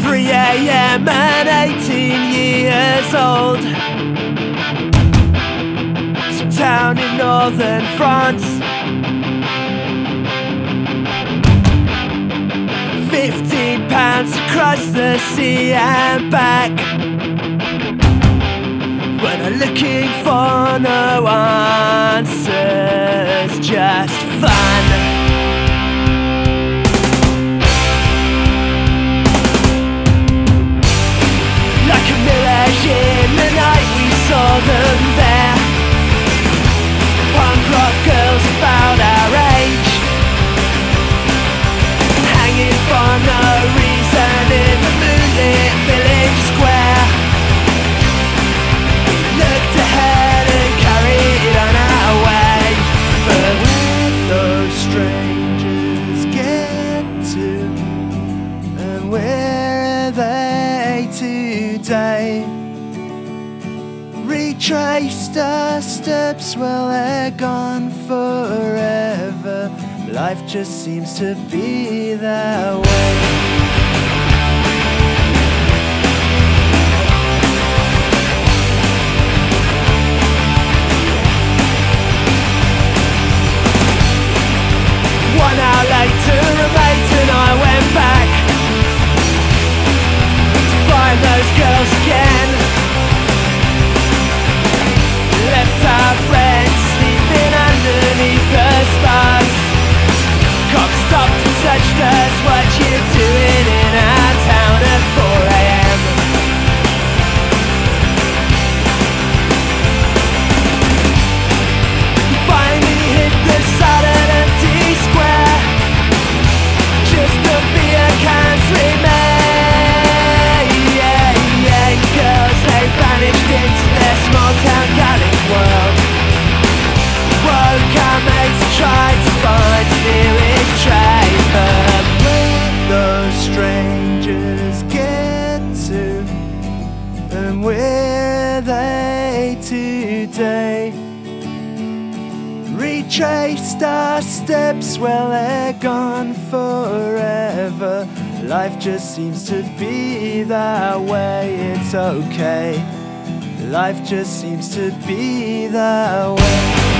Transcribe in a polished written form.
3 AM and 18 years old. Some town in northern France. 15 pounds across the sea and back. When I'm looking for no answers, just fun. Like a mirage in the night we saw them there. Punk rock girls about our age, hanging for no reason in the moonlit village square. Looked ahead and carried on our way. But where those strangers get to, and where are they today? Retraced our steps, well they're gone forever. Life just seems to be that way. One hour later, a mate and I went back to find those girls again. Left our friends sleeping underneath the stars. Cops stopped and searched us. What you doing in our town at 4 AM? We finally hit the sudden empty square. Just a beer cans remain. Girls, they vanished into their small town Gallic world. Woke our mates and tried to find the nearest train. But where those strangers get to, and where are they today? Retraced our steps, well they're gone forever. Life just seems to be that way. It's okay. Life just seems to be that way.